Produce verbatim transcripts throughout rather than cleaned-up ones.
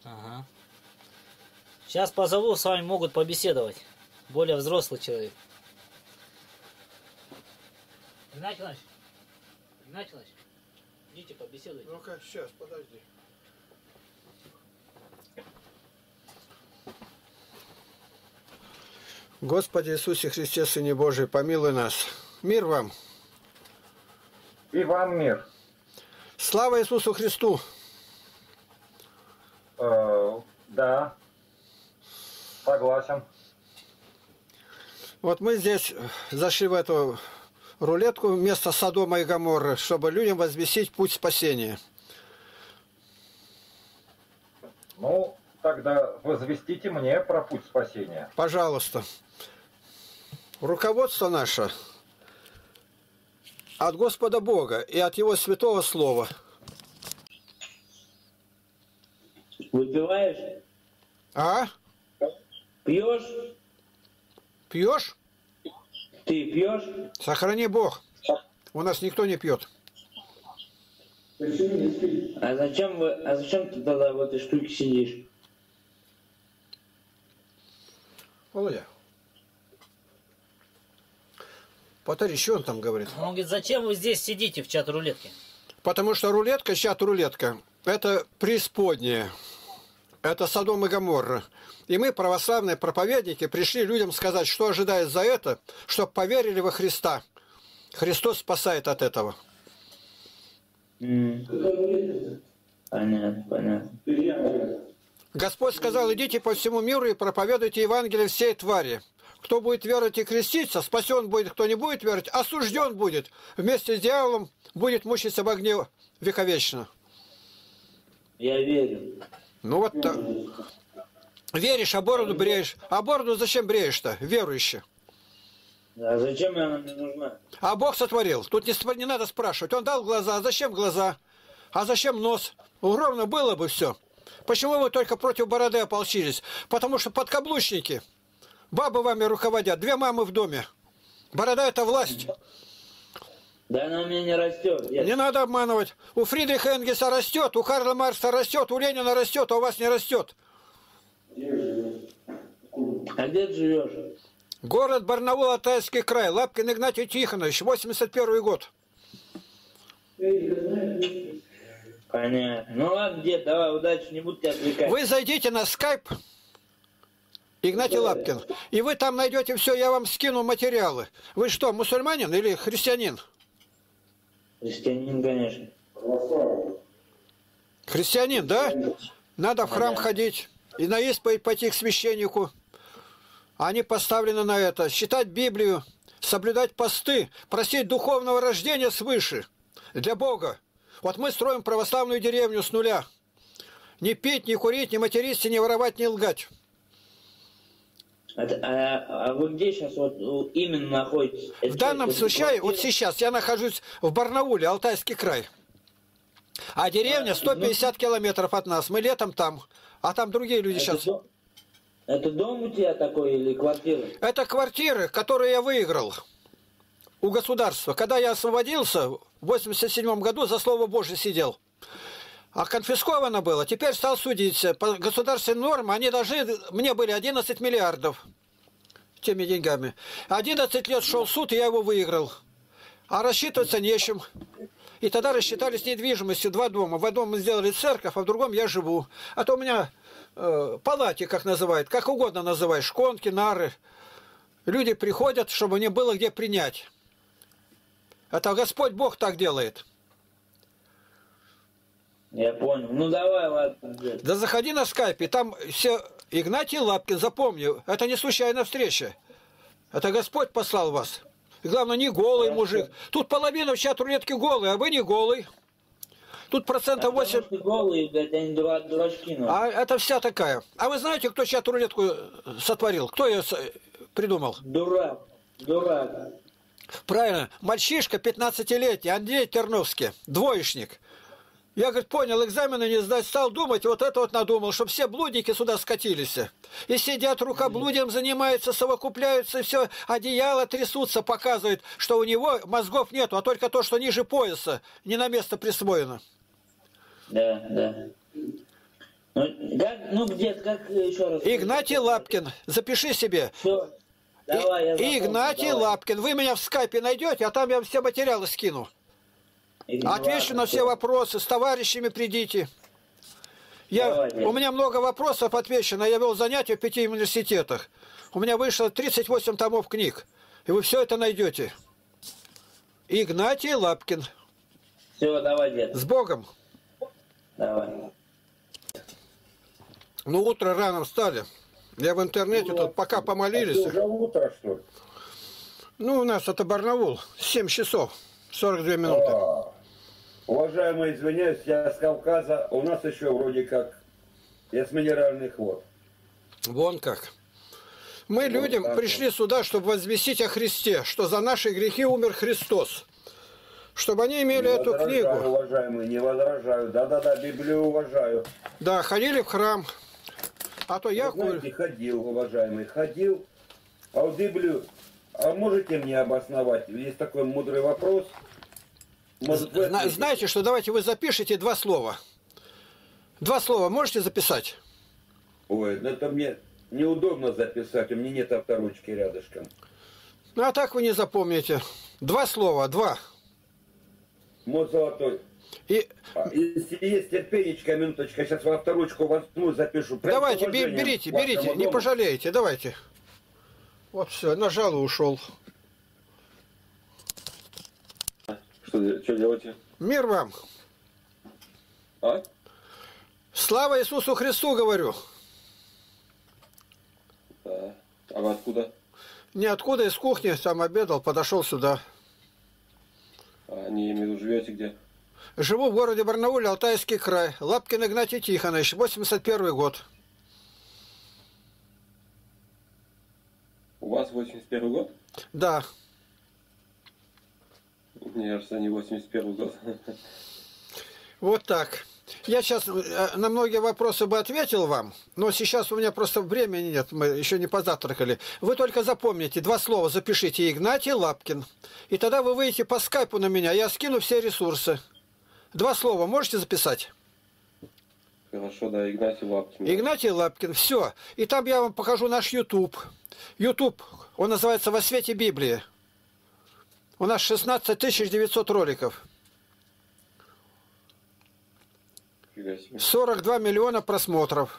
Ага. Сейчас позову, с вами могут побеседовать. Более взрослый человек. Игнатий Иванович, Игнатий Иванович, идите побеседуйте. Ну-ка, сейчас, подожди. Господи Иисусе Христе, Сыне Божий, помилуй нас. Мир вам. И вам мир. Слава Иисусу Христу. Э, да. Согласен. Вот мы здесь зашли в эту рулетку вместо Содома и Гоморры, чтобы людям возвестить путь спасения. Ну, тогда возвестите мне про путь спасения. Пожалуйста. Руководство наше от Господа Бога и от Его Святого Слова. Выпиваешь? А? Пьешь? Пьешь? Ты пьешь? Сохрани Бог. У нас никто не пьет. А зачем вы, а зачем ты тогда в этой штуке сидишь? Володя. Повтори, что он там говорит? Он говорит, зачем вы здесь сидите в чат-рулетке? Потому что рулетка, чат-рулетка, это преисподняя. Это Содом и Гоморра. И мы, православные проповедники, пришли людям сказать, что ожидает за это, чтобы поверили во Христа. Христос спасает от этого. Mm. Понятно, понятно. Господь сказал, идите по всему миру и проповедуйте Евангелие всей твари. Кто будет веровать и креститься, спасен будет, кто не будет веровать, осужден будет. Вместе с дьяволом будет мучиться в огне вековечно. Я верю. Ну вот так. Веришь, а бороду бреешь. А бороду зачем бреешь-то, верующий? А зачем она мне нужна? А Бог сотворил. Тут не, не надо спрашивать. Он дал глаза. А зачем глаза? А зачем нос? Ровно было бы все. Почему вы только против бороды ополчились? Потому что подкаблучники. Бабы вами руководят. Две мамы в доме. Борода – это власть. Да она у меня не растет. Я... Не надо обманывать. У Фридриха Энгельса растет, у Карла Маркса растет, у Ленина растет, а у вас не растет. А где ты живешь? Город Барнаул, Алтайский край. Лапкин Игнатий Тихонович, восемьдесят первый год. Понятно. Ну ладно, дед, давай, удачи, не буду тебя отвлекать. Вы зайдите на скайп, Игнатий Лапкин, и вы там найдете все, я вам скину материалы. Вы что, мусульманин или христианин? Христианин, конечно. Христианин, да? Надо в храм Да. ходить и на исповедь пойти к священнику. Они поставлены на это. Читать Библию, соблюдать посты, просить духовного рождения свыше для Бога. Вот мы строим православную деревню с нуля. Не пить, не курить, не материться, не воровать, не лгать. А, а, а вы где сейчас вот именно находитесь? В Это данном что, случае, квартира? вот сейчас я нахожусь в Барнауле, Алтайский край. А деревня сто пятьдесят километров от нас. Мы летом там, а там другие люди Это сейчас. дом, это дом у тебя такой или квартира? Это квартиры, которые я выиграл у государства. Когда я освободился, в восемьдесят седьмом году за Слово Божие сидел. А конфисковано было. Теперь стал судиться. По государственной норме они должны... Мне были одиннадцать миллиардов теми деньгами. одиннадцать лет шел суд, и я его выиграл. А рассчитываться нечем. И тогда рассчитались недвижимостью два дома. В одном мы сделали церковь, а в другом я живу. А то у меня э, палати, как называют, как угодно называют, шконки, нары. Люди приходят, чтобы не было где принять. Это Господь Бог так делает. Я понял. Ну давай, ладно. Дед. Да заходи на скайпе, там все... Игнатий Лапкин, запомни, это не случайная встреча. Это Господь послал вас. И главное, не голый мужик. Тут половина в чат-рулетке голый, а вы не голый. Тут процентов восемь... Потому что голые, блядь, они дура- дурачки. Ну. А это вся такая. А вы знаете, кто чат-рулетку сотворил? Кто ее придумал? Дурак. Дурак. Правильно. Мальчишка пятнадцатилетний, Андрей Терновский, двоечник. Я, говорит, понял, экзамены не сдать, стал думать, вот это вот надумал, чтобы все блудники сюда скатились. И сидят, рукоблудием занимаются, совокупляются, все, одеяло трясутся, показывают, что у него мозгов нету, а только то, что ниже пояса, не на место присвоено. Да, да. Ну, как, ну где-то, как еще раз? Игнатий Лапкин. Запиши себе. Все. Давай, я запомню, Игнатий давай. Лапкин. Вы меня в скайпе найдете, а там я вам все материалы скину. Игнатий, Отвечу ладно, на все всё. вопросы. С товарищами придите. Я, Давайте. у меня много вопросов отвечено. Я вел занятия в пяти университетах. У меня вышло тридцать восемь томов книг. И вы все это найдете. Игнатий Лапкин. Все, давай, дед. С Богом. Давай. Ну, утро рано встали. Я в интернете тут пока помолились. Это уже утро, что ли? Ну, у нас это Барнаул. семь часов сорок две минуты. А, уважаемые, извиняюсь, я с Кавказа. У нас еще вроде как я с минеральных вод. Вон как. Мы людям так пришли сюда, чтобы возвестить о Христе, что за наши грехи умер Христос. Чтобы они имели Не эту возражаю, книгу. уважаемые, не возражаю. Да-да-да, Библию уважаю. Да, ходили в храм. А то я... Вы знаете, ходил, уважаемый, ходил. А в Библию... А можете мне обосновать? Есть такой мудрый вопрос. Может, вы Зна- ответите? Знаете, что давайте вы запишите два слова. Два слова можете записать? Ой, ну это мне неудобно записать, у меня нет авторучки рядышком. Ну, а так вы не запомните. Два слова, два. Мой золотой. И А, Если есть терпенечко, минуточка, сейчас в авторучку возьму, запишу. Прям с давайте, бе- уважением берите, к вашему берите, не дому. пожалеете, давайте. Вот все, нажал и ушел. Что, де- что делаете? Мир вам. А? Слава Иисусу Христу, говорю. Да. А вы откуда? Ниоткуда, из кухни, там обедал, подошел сюда. А, не имею в виду, живете где? Живу в городе Барнауле, Алтайский край. Лапкин Игнатий Тихонович, восемьдесят первый год. У вас восемьдесят первый год? Да. Мне кажется, не восемьдесят первый год. Вот так. Я сейчас на многие вопросы бы ответил вам, но сейчас у меня просто времени нет, мы еще не позавтракали. Вы только запомните, два слова запишите: Игнатий Лапкин. И тогда вы выйдете по скайпу на меня, я скину все ресурсы. Два слова можете записать? Хорошо, да, Игнатий Лапкин. Игнатий Лапкин, все. И там я вам покажу наш YouTube. YouTube, он называется «Во свете Библии». У нас шестнадцать тысяч девятьсот роликов. Фига себе. сорок два миллиона просмотров.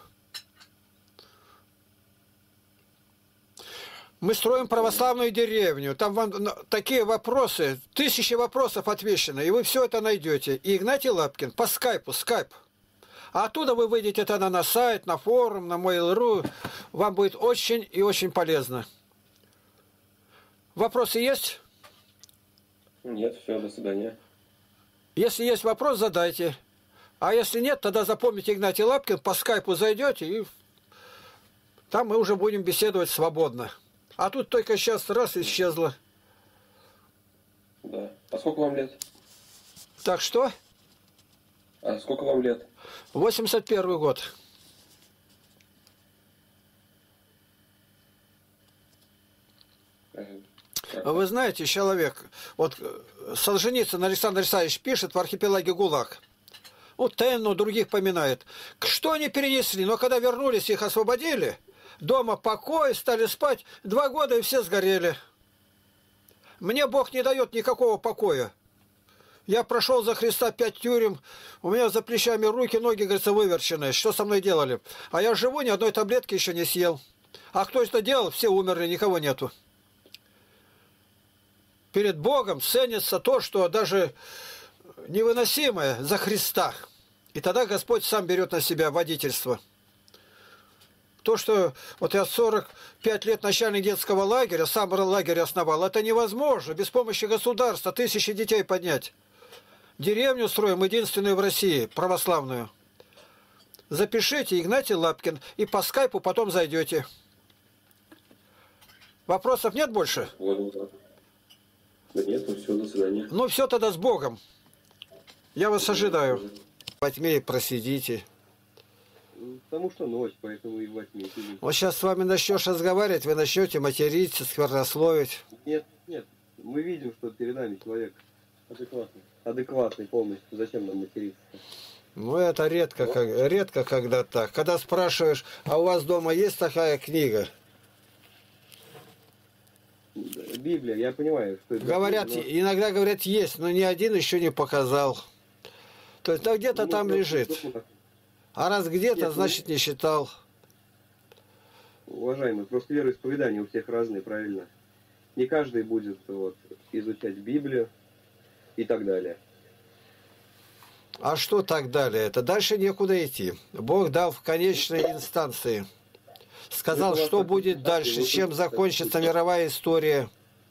Мы строим православную деревню. Там вам такие вопросы, тысячи вопросов отвечено, и вы все это найдете. И Игнатий Лапкин по скайпу, скайп. А оттуда вы выйдете тогда на сайт, на форум, на Mail.ru. Вам будет очень и очень полезно. Вопросы есть? Нет, все, до свидания. Если есть вопрос, задайте. А если нет, тогда запомните Игнатий Лапкин, по скайпу зайдете, и там мы уже будем беседовать свободно. А тут только сейчас раз исчезло. Да. А сколько вам лет? Так что? А сколько вам лет? восемьдесят первый год. Э, как? Вы знаете, человек, вот Солженицын Александр Александрович пишет в архипелаге ГУЛАГ. Вот Тенну, других поминает. Что они перенесли? Но когда вернулись, их освободили, дома покой, стали спать, два года и все сгорели. Мне Бог не дает никакого покоя. Я прошел за Христа пять тюрем, у меня за плечами руки, ноги, говорится, выверченные. Что со мной делали? А я живу, ни одной таблетки еще не съел. А кто это делал? Все умерли, никого нету. Перед Богом ценится то, что даже невыносимое за Христа. И тогда Господь сам берет на себя водительство. То, что вот я сорок пять лет начальник детского лагеря, сам лагерь основал, это невозможно. Без помощи государства тысячи детей поднять. Деревню строим, единственную в России, православную. Запишите Игнатий Лапкин и по скайпу потом зайдете. Вопросов нет больше? Вот, вот. Да нет, ну все, до свидания. Ну все тогда с Богом. Я вас ожидаю. Во тьме просидите. Потому что ночь, поэтому и во тьме сидим. Вот сейчас с вами начнешь разговаривать, вы начнете материться, сквернословить. Нет, нет, мы видим, что перед нами человек адекватный. Адекватный полностью. Зачем нам материться? Ну, это редко, как, редко, когда так. Когда спрашиваешь, а у вас дома есть такая книга? Библия, я понимаю, что это... Говорят, но- иногда говорят, есть, но ни один еще не показал. То есть, да, где-то ну, там ну, лежит. ну, А раз где-то, Нет, ну- значит, не считал. Уважаемый, просто вероисповедание у всех разные, правильно? Не каждый будет вот, изучать Библию и так далее. А что так далее? Это дальше некуда идти. Бог дал в конечной инстанции. Сказал, Это что вопрос будет интерпретации. дальше, Вы чем тут- закончится мировая история.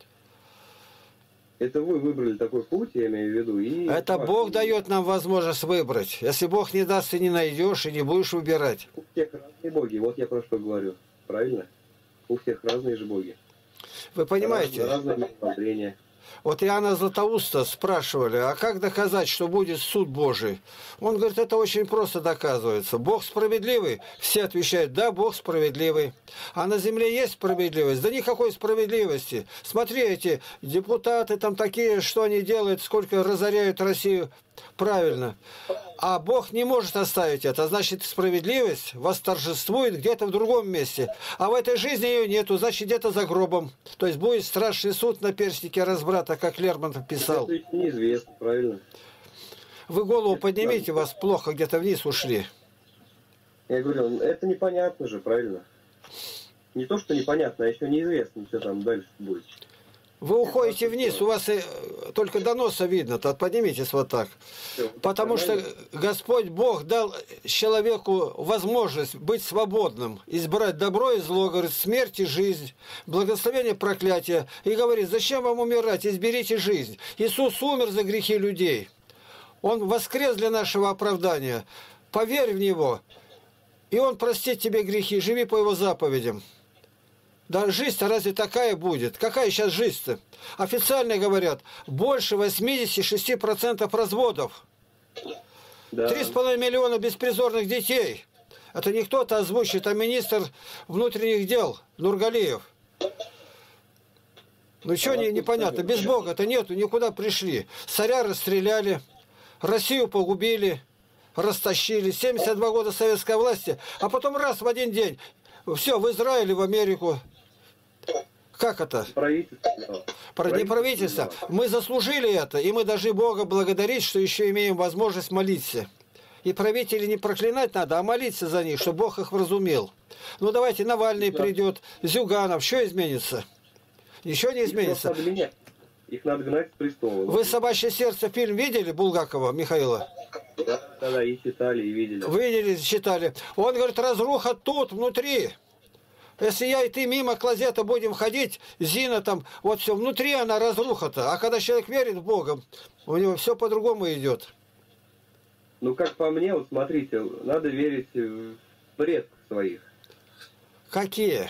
Это вы выбрали такой путь, я имею в виду. И Это ваш- Бог дает нам возможность выбрать. Если Бог не даст, ты не найдешь и не будешь выбирать. У всех разные боги, вот я про что говорю. Правильно? У всех разные же боги. Вы понимаете? Разные, разные мировоззрения. Вот Иоанна Златоуста спрашивали, а как доказать, что будет суд Божий? Он говорит, это очень просто доказывается. Бог справедливый? Все отвечают, да, Бог справедливый. А на земле есть справедливость? Да никакой справедливости. Смотри, эти депутаты там такие, что они делают, сколько разоряют Россию. Правильно. А Бог не может оставить это. Значит, справедливость восторжествует где-то в другом месте. А в этой жизни ее нету, значит, где-то за гробом. То есть будет страшный суд на перстнике разбрата, как Лермонтов писал. Это еще неизвестно, правильно? Вы голову поднимите, вас плохо где-то вниз ушли. Я говорю, это непонятно же, правильно? Не то, что непонятно, а еще неизвестно, что там дальше будет. Вы уходите вниз, у вас и только до носа видно, то поднимитесь вот так. Всё, Потому что нормально? Господь Бог дал человеку возможность быть свободным, избрать добро и зло, говорит, смерть и жизнь, благословение, проклятие. И говорит, зачем вам умирать, изберите жизнь. Иисус умер за грехи людей. Он воскрес для нашего оправдания. Поверь в Него, и Он простит тебе грехи, живи по Его заповедям. Да жизнь-то разве такая будет? Какая сейчас жизнь-то? Официально говорят, больше восемьдесят шесть процентов разводов. Да. Три с половиной миллиона беспризорных детей. Это не кто-то озвучит, а министр внутренних дел Нургалиев. Ну что не, непонятно, без Бога-то нету, никуда пришли. Царя расстреляли, Россию погубили, растащили. семьдесят два года советской власти, а потом раз в один день. Все, в Израиле, в Америку. Как это? Правительство. Да. Про не правительство. Мы заслужили это, и мы должны Бога благодарить, что еще имеем возможность молиться. И правителей не проклинать надо, а молиться за них, чтобы Бог их вразумел. Ну давайте, Навальный Да. придет, Зюганов, что изменится? Ничего не Их просто изменится. надо менять. Их надо гнать с престола. Вы «Собачье сердце» фильм видели, Булгакова Михаила? Да, да, и читали, и видели. Видели, читали. Он говорит, разруха тут, внутри. Если я и ты мимо клозета будем ходить, Зина там, вот все, внутри она разруха-то. А когда человек верит в Бога, у него все по-другому идет. Ну, как по мне, вот смотрите, надо верить в предков своих. Какие?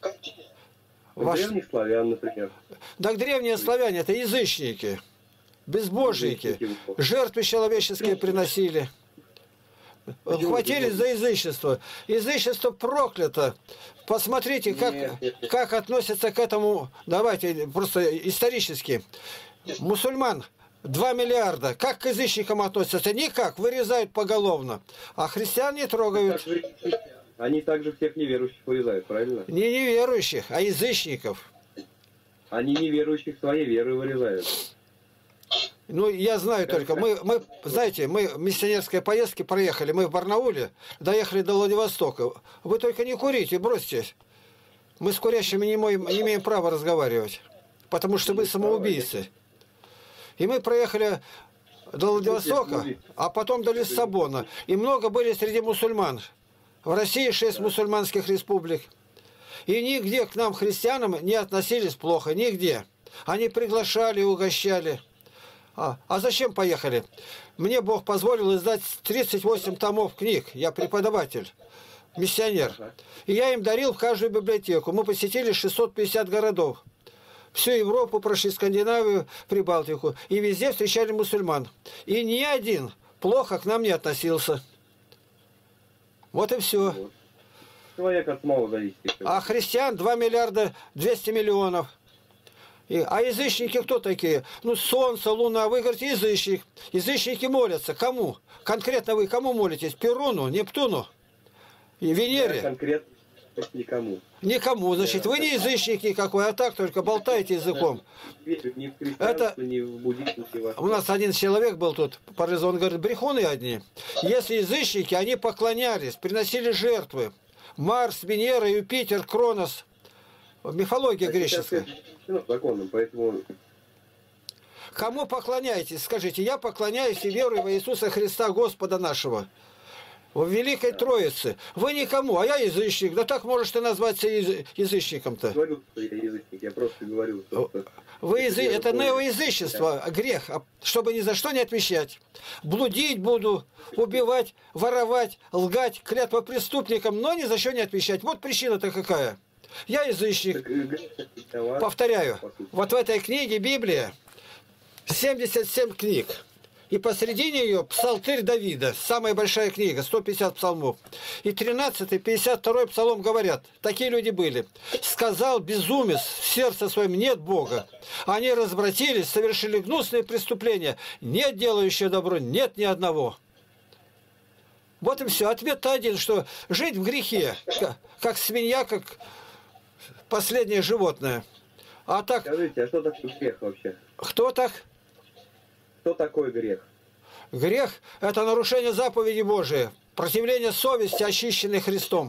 В Ваш... древних славян, например. Так древние славяне, это язычники, безбожники, Язычники. жертвы человеческие приносили. Хватились за язычество. Язычество проклято. Посмотрите, как, Нет, нет, нет. как относятся к этому, давайте просто исторически. Мусульман два миллиарда. Как к язычникам относятся? Никак, вырезают поголовно. А христиан не трогают. Так же и христиан. Они также всех неверующих вырезают, правильно? Не неверующих, а язычников. Они неверующих своей веры вырезают. Ну, я знаю только, мы, мы, знаете, мы миссионерской поездки проехали, мы в Барнауле, доехали до Владивостока. Вы только не курите, бросьте. Мы с курящими не, моем, не имеем права разговаривать, потому что мы самоубийцы. И мы проехали до Владивостока, а потом до Лиссабона. И много были среди мусульман. В России шесть мусульманских республик. И нигде к нам, христианам, не относились плохо, нигде. Они приглашали, угощали. А, а зачем поехали? Мне Бог позволил издать тридцать восемь томов книг. Я преподаватель, миссионер. И я им дарил в каждую библиотеку. Мы посетили шестьсот пятьдесят городов. Всю Европу прошли, Скандинавию, Прибалтику. И везде встречали мусульман. И ни один плохо к нам не относился. Вот и все. Вот. Человек от самого зависит. А христиан два миллиарда двести миллионов. И, а язычники кто такие? Ну, солнце, луна. Вы говорите, язычник. Язычники молятся. Кому? Конкретно вы кому молитесь? Перуну, Нептуну и Венере? Я конкретно никому. Никому. Значит, вы не язычник никакой, а так только болтаете языком. Ни в христианство, Это... ни в буддизм, ни в... У нас один человек был тут, он говорит, брехуны одни. Если язычники, они поклонялись, приносили жертвы. Марс, Венера, Юпитер, Кронос. Мифология греческая. Законом, поэтому... Кому поклоняетесь? Скажите, я поклоняюсь и верую во Иисуса Христа, Господа нашего. В Великой Троице. Вы никому, а я язычник. Да так можешь ты назваться язычником-то. Говорю, что я язычник, я просто говорю. Что Вы язы... Это неоязычество, грех, чтобы ни за что не отвечать. Блудить буду, убивать, воровать, лгать, клятва преступникам, но ни за что не отвечать. Вот причина-то какая. Я язычник. Повторяю, вот в этой книге Библия семьдесят семь книг. И посредине ее псалтырь Давида, самая большая книга, сто пятьдесят псалмов. И тринадцатый, пятьдесят второй псалом говорят, такие люди были. «Сказал безумец в сердце своем, нет Бога. Они развратились, совершили гнусные преступления. Нет делающего добро, нет ни одного». Вот и все. Ответ-то один, что жить в грехе, как свинья, как последнее животное. А так... Скажите, а что такое грех вообще? Кто так? Что такое грех? Грех – это нарушение заповеди Божией, противление совести, очищенной Христом.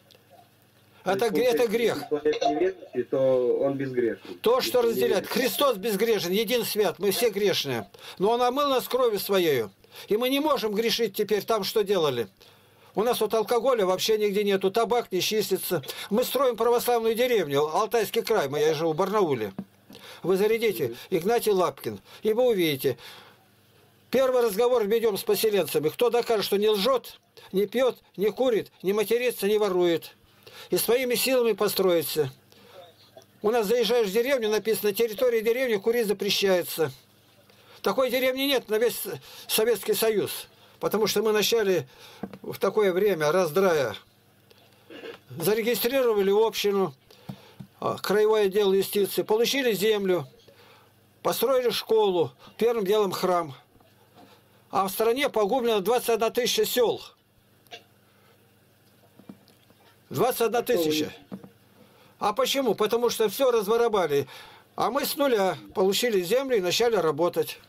Это, есть, это грех. Если человек неверующий, то он безгрешный. То, что разделяет. Христос безгрешен, един свят, мы все грешные. Но Он омыл нас кровью Своею. И мы не можем грешить теперь там, что делали. У нас вот алкоголя вообще нигде нету, табак не чистится. Мы строим православную деревню, Алтайский край, я живу в Барнауле. Вы зарядите Игнатий Лапкин, и вы увидите. Первый разговор ведем с поселенцами. Кто докажет, что не лжет, не пьет, не курит, не матерится, не ворует. И своими силами построится. У нас заезжаешь в деревню, написано, на территории деревни курить запрещается. Такой деревни нет на весь Советский Союз. Потому что мы начали в такое время раздрая. Зарегистрировали общину. Краевое отдел юстиции, получили землю, построили школу, первым делом храм. А в стране погублено двадцать одна тысяча сел. двадцать одна тысяча. А почему? Потому что все разворовали. А мы с нуля получили землю и начали работать.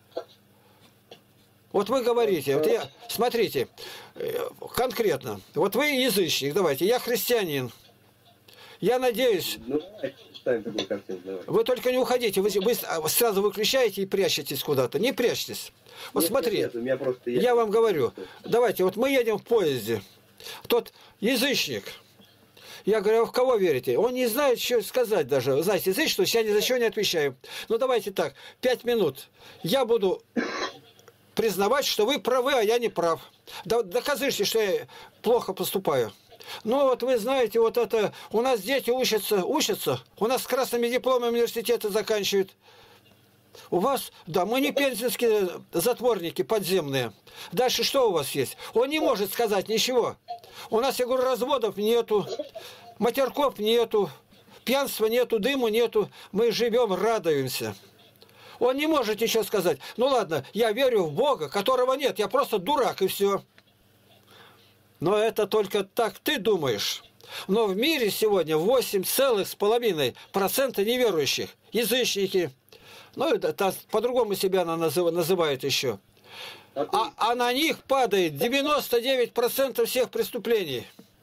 Вот вы говорите, вот я, смотрите, конкретно, вот вы язычник, давайте, я христианин. Я надеюсь, ну, такую картину, давай. Вы только не уходите, вы, вы сразу выключаете и прячетесь куда-то. Не прячьтесь. Вот нет, смотри, нет, нет, просто я, я вам говорю, давайте, вот мы едем в поезде, тот язычник, я говорю, а в кого верите? Он не знает, что сказать даже. Знаете, язычник, что я ни за что не отвечаю. Ну давайте так, пять минут. Я буду признавать, что вы правы, а я не прав. Докажите, что я плохо поступаю. Ну вот вы знаете, вот это, у нас дети учатся, учатся, у нас с красными дипломами университеты заканчивают. У вас, да, мы не пензенские затворники подземные. Дальше что у вас есть? Он не может сказать ничего. У нас, я говорю, разводов нету, матерков нету, пьянства нету, дыму нету. Мы живем, радуемся. Он не может ничего сказать. Ну ладно, я верю в Бога, которого нет, я просто дурак и все. Но это только так ты думаешь. Но в мире сегодня восемь целых пять процента неверующих, язычники. Ну, это по-другому себя она называет еще. А, а на них падает девяносто девять процентов всех преступлений.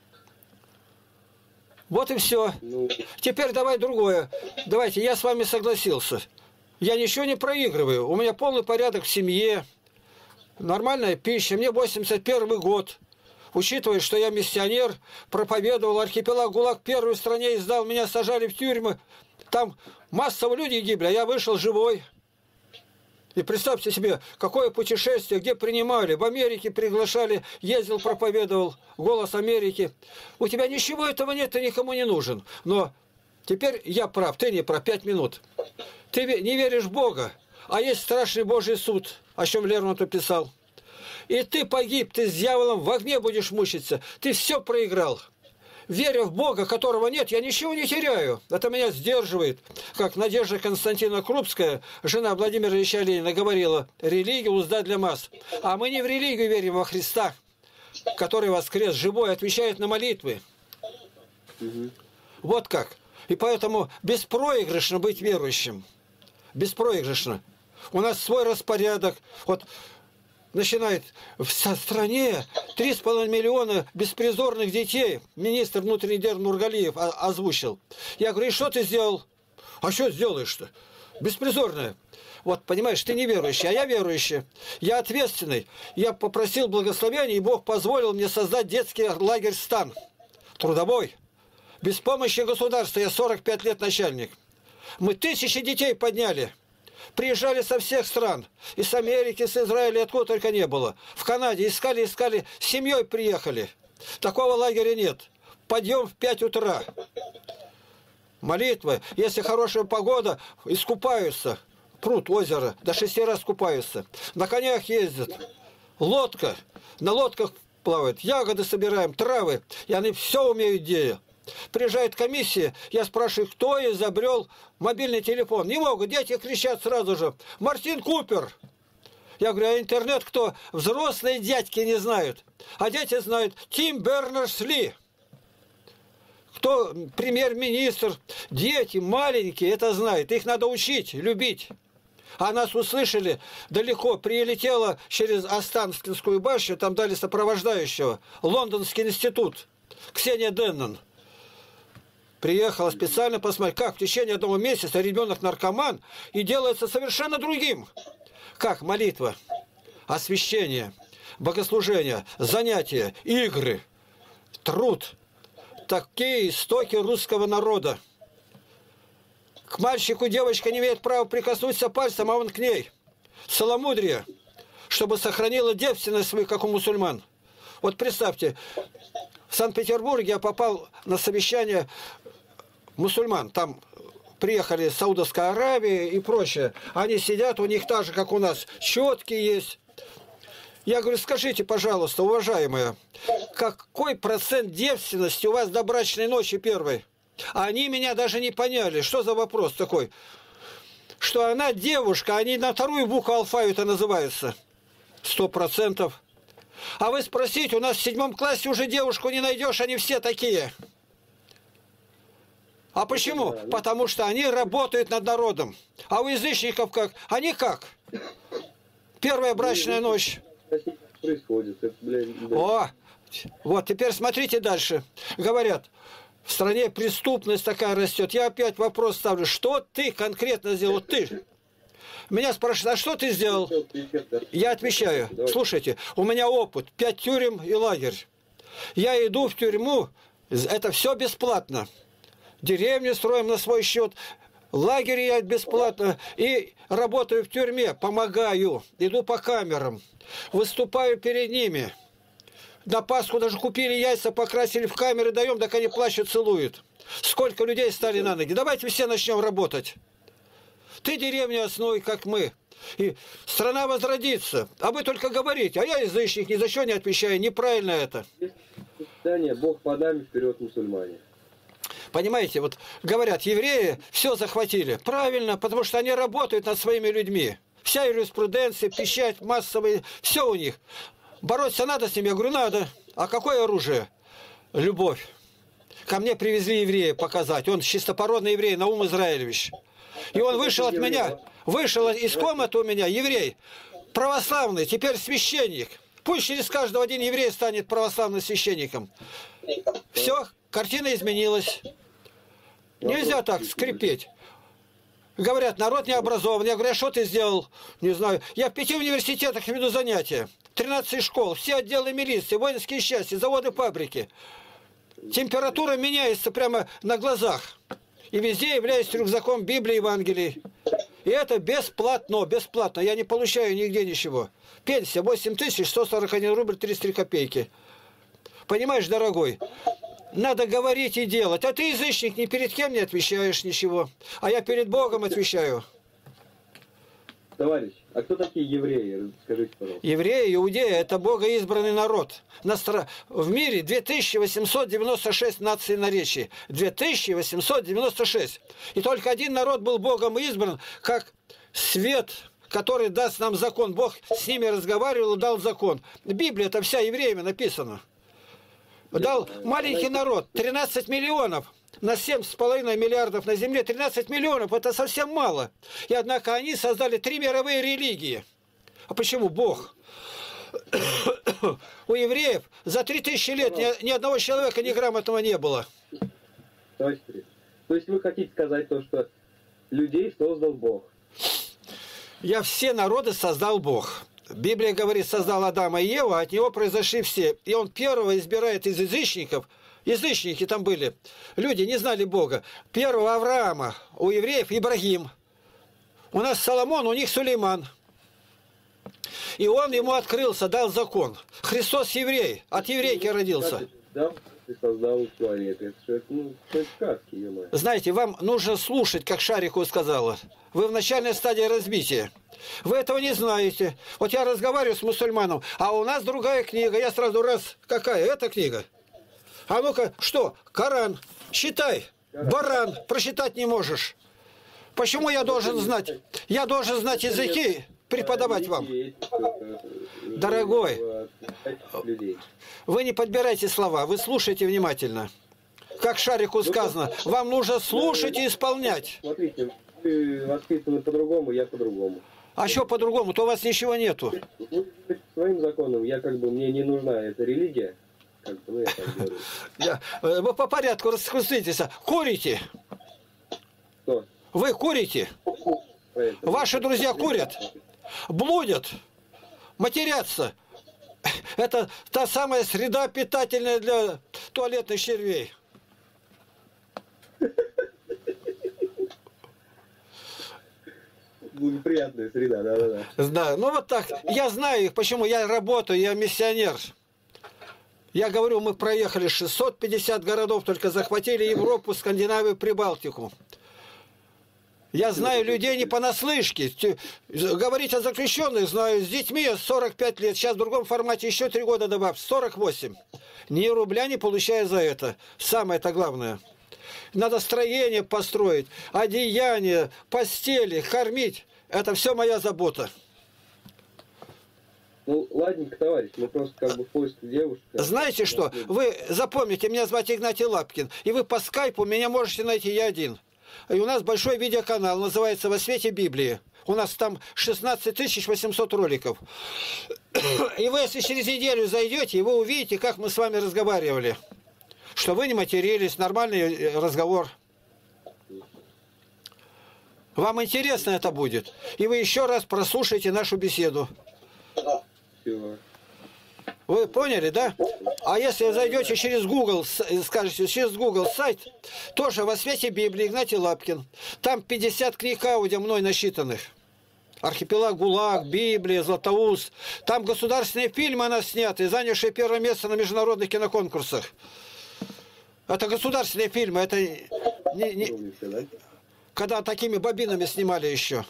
Вот и все. Теперь давай другое. Давайте, я с вами согласился. Я ничего не проигрываю. У меня полный порядок в семье. Нормальная пища. Мне восемьдесят первый год. Учитывая, что я миссионер, проповедовал, архипелаг ГУЛАГ первый в стране издал, меня сажали в тюрьмы. Там массово люди гибли, а я вышел живой. И представьте себе, какое путешествие, где принимали. В Америке приглашали, ездил, проповедовал, «Голос Америки». У тебя ничего этого нет, ты никому не нужен. Но теперь я прав, ты не прав, пять минут. Ты не веришь в Бога, а есть страшный Божий суд, о чем Лермонтов писал. И ты погиб, ты с дьяволом в огне будешь мучиться. Ты все проиграл. веря в Бога, которого нет, я ничего не теряю. Это меня сдерживает. Как Надежда Константиновна Крупская, жена Владимира Ильича Ленина, говорила, религия – узда для масс. А мы не в религию верим, во Христа, который воскрес, живой, отвечает на молитвы. Угу. Вот как. И поэтому беспроигрышно быть верующим. Беспроигрышно. У нас свой распорядок. Вот начинает в стране три с половиной миллиона беспризорных детей. Министр внутренних дел Нургалиев озвучил. Я говорю, и что ты сделал? А что сделаешь-то? Беспризорная. Вот, понимаешь, ты не верующий, а я верующий. Я ответственный. Я попросил благословения, и Бог позволил мне создать детский лагерь «Стан». Трудовой. Без помощи государства. Я сорок пять лет начальник. Мы тысячи детей подняли. Приезжали со всех стран. Из Америки, с Израиля, откуда только не было. В Канаде искали, искали. С семьей приехали. Такого лагеря нет. Подъем в пять утра. Молитва. Если хорошая погода, искупаются. Пруд, озеро. До шести раз купаются. На конях ездят. Лодка. На лодках плавают. Ягоды собираем, травы. И они все умеют делать. Приезжает комиссия, я спрашиваю, кто изобрел мобильный телефон. Не могут, дети кричат сразу же. Мартин Купер. Я говорю, а интернет кто? Взрослые дядьки не знают. А дети знают. Тим Бернерс-Ли. Кто премьер-министр? Дети маленькие это знают. Их надо учить, любить. А нас услышали далеко. Прилетела через Останкинскую башню, там дали сопровождающего. Лондонский институт. Ксения Деннон. Приехала специально посмотреть, как в течение одного месяца ребенок наркоман и делается совершенно другим. Как молитва, освящение, богослужение, занятия, игры, труд. Такие истоки русского народа. К мальчику девочка не имеет права прикоснуться пальцем, а он к ней. Целомудрие, чтобы сохранила девственность свою, как у мусульман. Вот представьте, в Санкт-Петербурге я попал на совещание мусульман. Там приехали из Саудовской Аравии и прочее. Они сидят, у них так же, как у нас, четки есть. Я говорю, скажите, пожалуйста, уважаемые, какой процент девственности у вас до брачной ночи первой? А они меня даже не поняли. Что за вопрос такой? Что она девушка, они на вторую букву алфавита называются. Сто процентов. А вы спросите, у нас в седьмом классе уже девушку не найдешь, они все такие. А почему? Потому что они работают над народом. А у язычников как? Они как? Первая брачная ночь. Происходит. Это, блин, да. О, вот теперь смотрите дальше. Говорят, в стране преступность такая растет. Я опять вопрос ставлю. Что ты конкретно сделал? Ты. Меня спрашивают, а что ты сделал? Я отвечаю, слушайте, у меня опыт, пять тюрем и лагерь. Я иду в тюрьму, это все бесплатно. Деревню строим на свой счет, лагерь я бесплатно. И работаю в тюрьме, помогаю, иду по камерам, выступаю перед ними. На Пасху даже купили яйца, покрасили в камеры, даем, так они плачут, целуют. Сколько людей стали на ноги. Давайте все начнем работать. Ты деревню основой, как мы. И страна возродится. А вы только говорите. А я язычник, ни за что не отвечаю. Неправильно это. Писание, Бог подами, вперед мусульмане. Понимаете, вот говорят, евреи все захватили. Правильно, потому что они работают над своими людьми. Вся юриспруденция, печать массовая, все у них. Бороться надо с ними? Я говорю, надо. А какое оружие? Любовь. Ко мне привезли еврея показать. Он чистопородный еврей, Наум Израилевич. И он вышел от меня, вышел из комнаты у меня, еврей, православный, теперь священник. Пусть через каждого один еврей станет православным священником. Все, картина изменилась. Нельзя так скрипеть. Говорят, народ не образован. Я говорю, а что ты сделал? Не знаю. Я в пяти университетах веду занятия. тринадцать школ, все отделы милиции, воинские части, заводы, фабрики. Температура меняется прямо на глазах. И везде являюсь рюкзаком Библии и Евангелий. И это бесплатно, бесплатно. Я не получаю нигде ничего. Пенсия восемь тысяч сто сорок один рубль тридцать три копейки. Понимаешь, дорогой? Надо говорить и делать. А ты, язычник, ни перед кем не отвечаешь ничего. А я перед Богом отвечаю. Товарищ, А кто такие евреи? Скажите, пожалуйста. Евреи, иудеи – это богоизбранный народ. На стра... В мире две тысячи восемьсот девяносто шесть наций наречий. две тысячи восемьсот девяносто шесть. И только один народ был Богом избран, как свет, который даст нам закон. Бог с ними разговаривал и дал закон. Библия – это вся евреями написана. Дал маленький народ, тринадцать миллионов. На семь с половиной миллиардов на земле тринадцать миллионов – это совсем мало. И однако они создали три мировые религии. А почему Бог? У евреев за три тысячи лет ни, ни одного человека неграмотного не было. То есть, то есть вы хотите сказать то, что людей создал Бог? Я все народы создал Бог. Библия говорит, создал Адама и Еву, а от него произошли все. И он первого избирает из язычников. Язычники там были. Люди не знали Бога. Первого Авраама, у евреев Ибрагим. У нас Соломон, у них Сулейман. И он ему открылся, дал закон. Христос еврей, от еврейки родился. Да, ты создал человека. Это же ну, сказки, ё-моё. Знаете, вам нужно слушать, как Шарику сказала. Вы в начальной стадии разбития. Вы этого не знаете. Вот я разговариваю с мусульманом, а у нас другая книга. Я сразу раз, какая? Эта книга? А ну-ка, что? Коран. Считай. Баран. Прочитать не можешь. Почему я должен знать? Я должен знать языки, преподавать вам. Дорогой, вы не подбирайте слова, вы слушайте внимательно. Как Шарику сказано, вам нужно слушать и исполнять. Смотрите, вы воспитаны по-другому, я по-другому. А что по-другому? То у вас ничего нету. Своим законом, я как бы, мне не нужна эта религия. Как бы, ну, я так говорю. Я, вы по порядку раскрутитесь. Курите? Что? Вы курите? Ваши друзья курят? Блудят? Матерятся? Это та самая среда питательная для туалетных червей. Благоприятная среда, да-да-да. Да, ну вот так. Я знаю их, почему я работаю, я миссионер. Я говорю, мы проехали шестьсот пятьдесят городов, только захватили Европу, Скандинавию, Прибалтику. Я знаю людей не понаслышке. Говорить о заключенных знаю. С детьми сорок пять лет. Сейчас в другом формате еще три года добавь. сорок восемь. Ни рубля не получаю за это. Самое-то главное. Надо строение построить, одеяние, постели, кормить. Это все моя забота. Ну, ладненько, товарищ, мы просто как бы в поиске девушки. Знаете что? Вы запомните, меня звать Игнатий Лапкин. И вы по скайпу меня можете найти, я один. И у нас большой видеоканал, называется «Во свете Библии». У нас там шестнадцать тысяч восемьсот роликов. И вы, если через неделю зайдете, и вы увидите, как мы с вами разговаривали. Что вы не матерились, нормальный разговор. Вам интересно это будет. И вы еще раз прослушайте нашу беседу. Все. Вы поняли, да? А если зайдете через Google, скажете, через Google сайт, тоже «Во свете Библии» Игнатий Лапкин. Там пятьдесят книг аудио мной насчитанных. «Архипелаг ГУЛАГ», «Библия», «Златоуст». Там государственные фильмы она сняты, занявшие первое место на международных киноконкурсах. Это государственные фильмы, это не, не... когда такими бобинами снимали еще.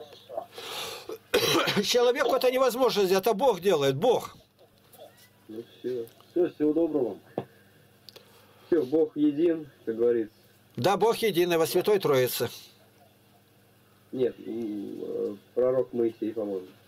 Человеку это невозможно сделать, это Бог делает, Бог. Ну все. Все, всего доброго. Все, Бог един, как говорится. Да, Бог единый, во Святой Троице. Нет, пророк Моисей, по-моему.